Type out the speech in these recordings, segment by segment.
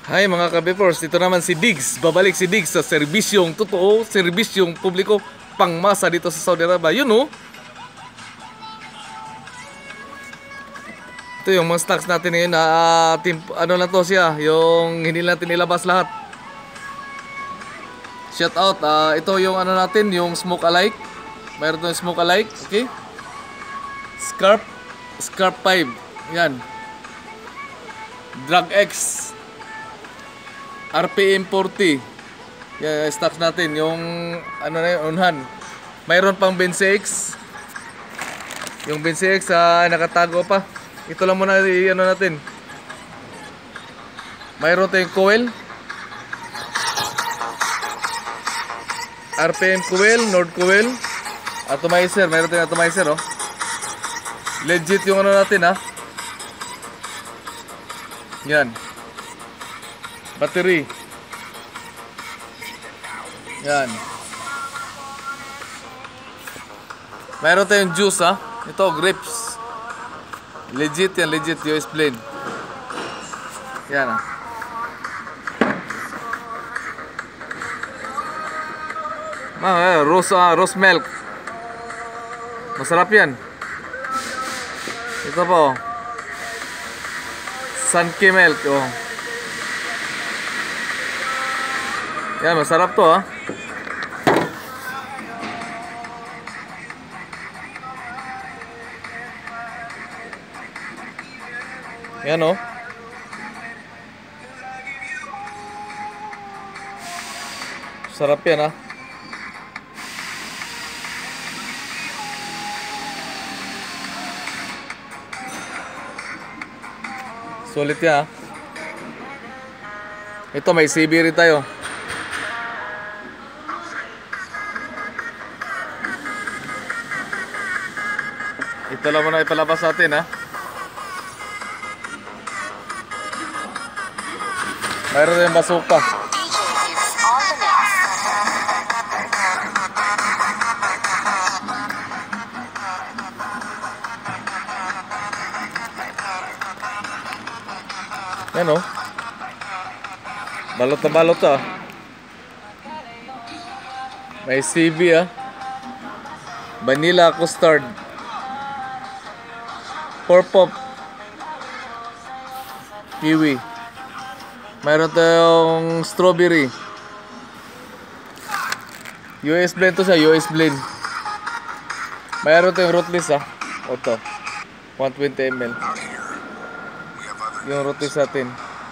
Hi mga ka-Befors, ito naman si Diggs. Babalik si Diggs sa serbisyong totoo, serbisyong publiko, pangmasa dito sa Saudi Arabia. Yun oh. Ito yung mga stocks natin ngayon na ano lang to siya, yung hindi natin ilabas lahat. Shout out, ito yung ano natin, yung smoke alike. Mayroon tayong smoke alike, okay? Scarp 5. Yan. Drag X. RPM 40. Yeah, stocks natin yung ano na yun, unhan. Mayroon pang Bensex. Yung Bensex nakatago pa. Ito lang muna ano natin. Mayroon tayong coil. RPM coil, Nord coil. Atomizer, mayroon tayong atomizer oh. Legit yung ano natin Yan. Battery. Yan. Mayroon tayong juice Ito, grapes. Legit yan, legit. US blend. Yan rose milk. Masarap yan. Ito po. Sunky milk Yan, masarap to Yan sarap yan Sulit yan Ito may CB rin tayo. Ito lang muna ipalabas natin Mayroon tayong basuka. Yan balot na balot May CB Vanilla custard. Pop kiwi. Mayroon tayong strawberry. US blend to US blend. Mayroon tayong rootless Ito 120 ml. Yung rootless natin.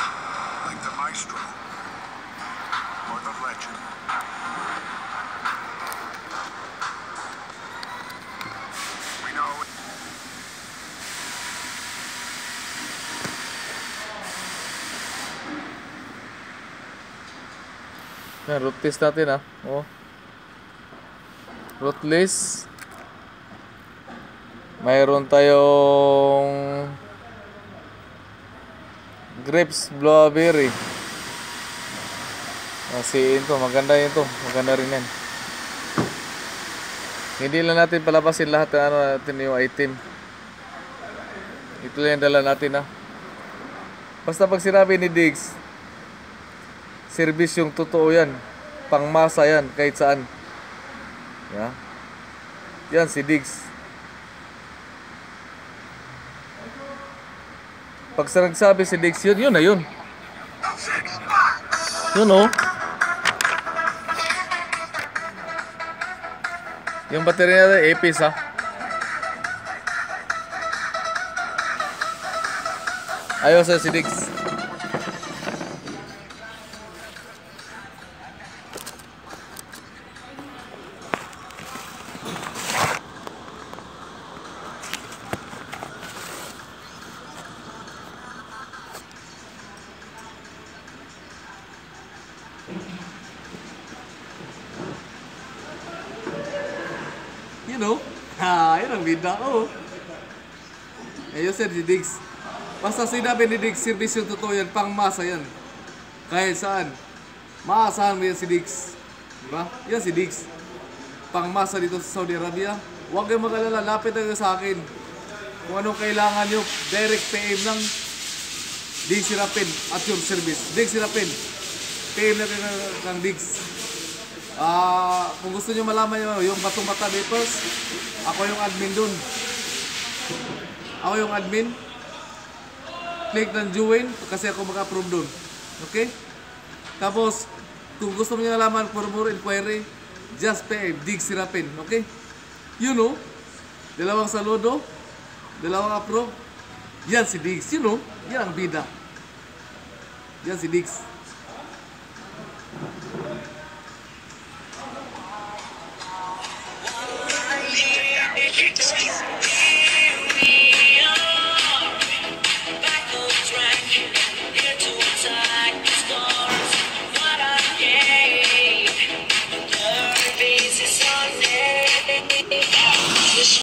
Yan, rootless natin rootless. Mayroon tayong grapes blueberry. Kasi ito, maganda ito. Maganda rin yan. Hindi lang natin palabasin lahat natin yung item. Ito lang yung dala natin Basta pag sinabi ni Diggs, service yung totoo yan. Pangmasa yan kahit saan. Yan si Diggs. Pag nagsabi si Diggs yun na yun. Yun Yung battery natin Epis Ayos si Diggs. Yun ang bida Ayos si Diggs. Basta sinabi ni Diggs, service yung totoo yan, pangmasa yan. Kahit saan. Maasahan mo yan si Diggs. Diba? Yan si Diggs. Pangmasa dito sa Saudi Arabia. Huwag kayong mag-alala, lapit na sa akin. Kung anong kailangan nyo, direct PM lang. Diggs Sirapin at your service. Diggs Sirapin. PM na kayo ng Diggs. Kung gusto nyo malaman yung Batong Bata Vapors, ako yung admin dun. Ako yung admin. Click ng join kasi ako mag-approve dun. Okay? Tapos, kung gusto mo nyo nalaman for more inquiry, just PM Diggs Sirapin. Okay? You know, dalawang saludo, dalawang approve. Yan si Diggs. You know, yan ang bida. Yan si Diggs.